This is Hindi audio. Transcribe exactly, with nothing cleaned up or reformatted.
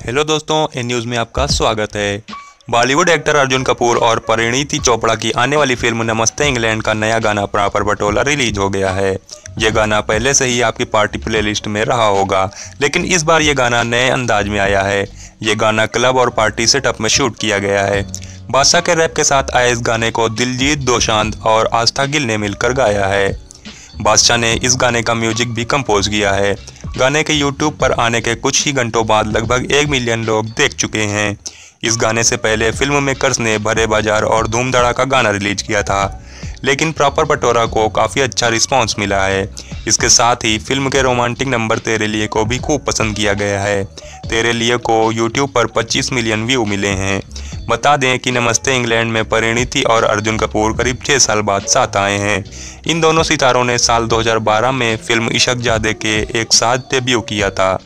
हेलो दोस्तों, इन न्यूज़ में आपका स्वागत है। बॉलीवुड एक्टर अर्जुन कपूर और परिणीति चोपड़ा की आने वाली फिल्म नमस्ते इंग्लैंड का नया गाना प्रॉपर पटोला रिलीज हो गया है। ये गाना पहले से ही आपकी पार्टी प्लेलिस्ट में रहा होगा, लेकिन इस बार ये गाना नए अंदाज में आया है। ये गाना क्लब और पार्टी सेटअप में शूट किया गया है। बादशाह के रैप के साथ आए इस गाने को दिलजीत दोसांझ और आस्था गिल ने मिलकर गाया है। बादशाह ने इस गाने का म्यूजिक भी कंपोज किया है। गाने के यूट्यूब पर आने के कुछ ही घंटों बाद लगभग एक मिलियन लोग देख चुके हैं। इस गाने से पहले फिल्म मेकर्स ने भरे बाजार और धूम धड़ाका गाना रिलीज किया था, लेकिन प्रॉपर पटोला को काफ़ी अच्छा रिस्पांस मिला है। इसके साथ ही फिल्म के रोमांटिक नंबर तेरे लिए को भी खूब पसंद किया गया है। तेरे लिए को यूट्यूब पर पच्चीस मिलियन व्यू मिले हैं। बता दें कि नमस्ते इंग्लैंड में परिणीति और अर्जुन कपूर करीब छः साल बाद साथ आए हैं। इन दोनों सितारों ने साल दो हज़ार बारह में फिल्म इश्क जादे के एक साथ डेब्यू किया था।